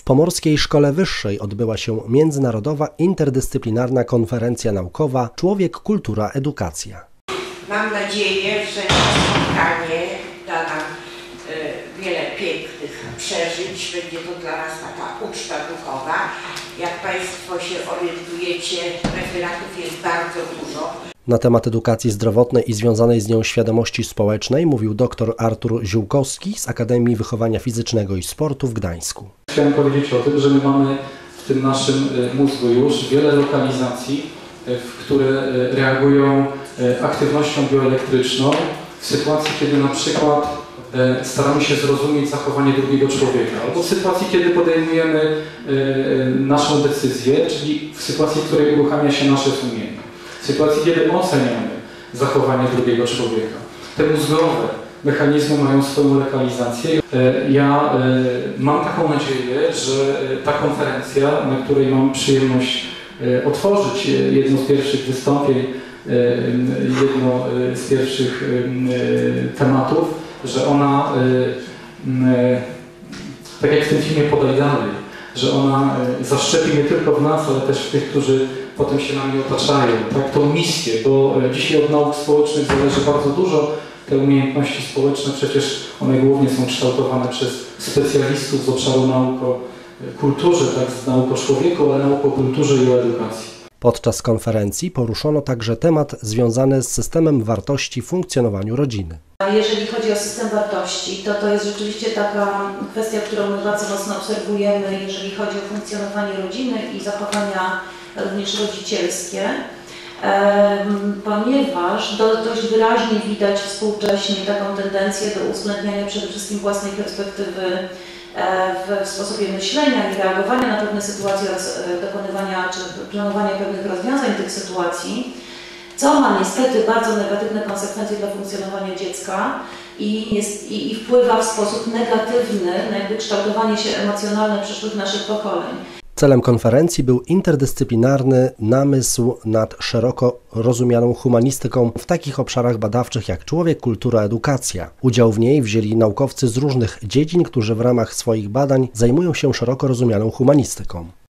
W Pomorskiej Szkole Wyższej odbyła się międzynarodowa interdyscyplinarna konferencja naukowa Człowiek, kultura, edukacja. Mam nadzieję, że to spotkanie da nam wiele pięknych przeżyć. Będzie to dla nas taka uczta duchowa. Jak Państwo się orientujecie, referatów jest bardzo dużo. Na temat edukacji zdrowotnej i związanej z nią świadomości społecznej mówił dr Artur Ziółkowski z Akademii Wychowania Fizycznego i Sportu w Gdańsku. Chciałem powiedzieć o tym, że my mamy w tym naszym mózgu już wiele lokalizacji, które reagują aktywnością bioelektryczną w sytuacji, kiedy na przykład staramy się zrozumieć zachowanie drugiego człowieka, albo w sytuacji, kiedy podejmujemy naszą decyzję, czyli w sytuacji, w której uruchamia się nasze sumienie, w sytuacji, kiedy oceniamy zachowanie drugiego człowieka. Te mózgowe mechanizmy mają swoją lokalizację. Ja mam taką nadzieję, że ta konferencja, na której mam przyjemność otworzyć jedno z pierwszych wystąpień, jedno z pierwszych tematów, że ona, tak jak w tym filmie Podaj dalej, że ona zaszczepi nie tylko w nas, ale też w tych, którzy potem się nami otaczają, tak, tą misję, bo dzisiaj od nauk społecznych zależy bardzo dużo. Te umiejętności społeczne przecież one głównie są kształtowane przez specjalistów z obszaru nauk o kulturze, tak, z nauk o człowieku, ale nauk o kulturze i o edukacji. Podczas konferencji poruszono także temat związany z systemem wartości w funkcjonowaniu rodziny. Jeżeli chodzi o system wartości, to jest rzeczywiście taka kwestia, którą my bardzo mocno obserwujemy, jeżeli chodzi o funkcjonowanie rodziny i zachowania również rodzicielskie, ponieważ dość wyraźnie widać współcześnie taką tendencję do uwzględniania przede wszystkim własnej perspektywy w sposobie myślenia i reagowania na pewne sytuacje oraz dokonywania czy planowania pewnych rozwiązań tych sytuacji, co ma niestety bardzo negatywne konsekwencje dla funkcjonowania dziecka i wpływa w sposób negatywny na jakby kształtowanie się emocjonalne przyszłych naszych pokoleń. Celem konferencji był interdyscyplinarny namysł nad szeroko rozumianą humanistyką w takich obszarach badawczych jak człowiek, kultura, edukacja. Udział w niej wzięli naukowcy z różnych dziedzin, którzy w ramach swoich badań zajmują się szeroko rozumianą humanistyką.